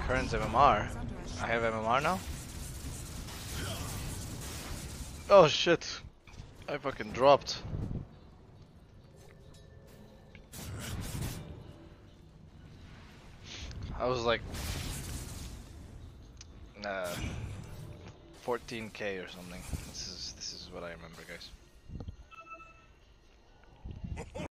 Kern's MMR. I have MMR now? Oh shit. I fucking dropped. I was like 14k or something. This is what I remember, guys.